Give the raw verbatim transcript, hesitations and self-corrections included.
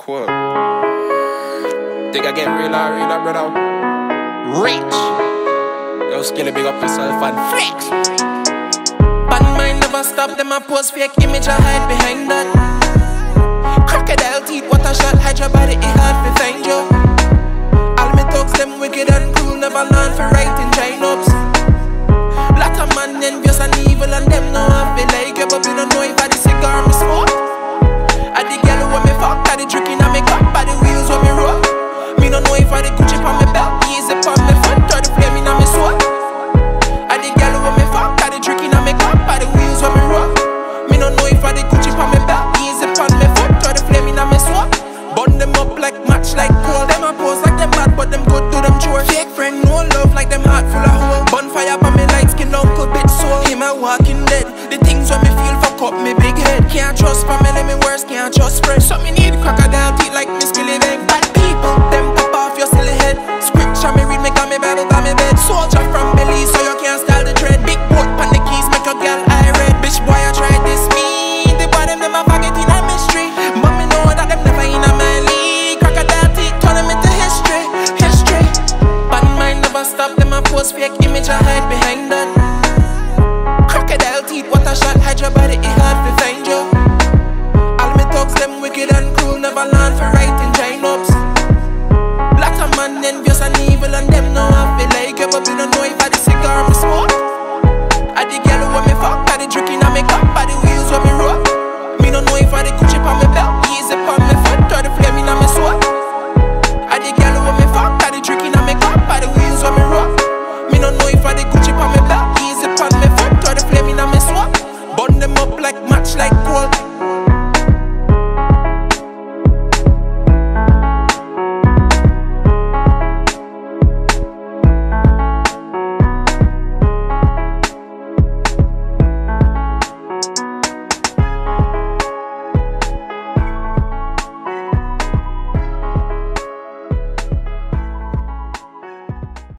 Cool. Think I get realer, realer, brother. Rich. Yo, Skilly, big up yourself and flex. Bad mind never stop, them a post fake image, I hide behind that. Crocodile teeth, what a shot, hide your body, it hard to find you. All me thugs, them wicked and cruel, never learn for writing giant-ups. Lot of man envious and evil and them know I feel like you, but we don't know if I the cigar me smoke. I the girl when me fuck, I the drinking and me cup, I the wheels when me roll. Me don't know if I the Gucci on me belt, easy on me foot, or the flame in me soul. I the girl when me fuck, I the drinking and me cup, I the wheels when me roll. Me don't know if I the Gucci on me belt, easy on me foot, or the flame in me soul. Burn them up like match like coal, them a pose like them bad, but them good to them chores. Fake friend, no love like them heart full of hole. Bonfire on me light skin, uncle bit soul. Him a walking dead, the things when me feel fuck up me big head. Can't trust family, me worse, can't trust friends. So me need crocodile teeth like me Skilly Bang. Bad people, them pop off your silly head. Scripture me read, me got me Bible by me bed. Soldier from Billy, so you can't style the tread. Big boat pan the keys, make your girl eye red. Bitch boy, I tried this me. The boy them never forget in a mystery, but me know that them never in a my league. Crocodile teeth turn them into history, history. Bad mind never stop, them a post fake image, I hide behind that. Crocodile teeth, what a shot, hide your body, it hard to find you. All me thugs, them wicked and cruel, never learn for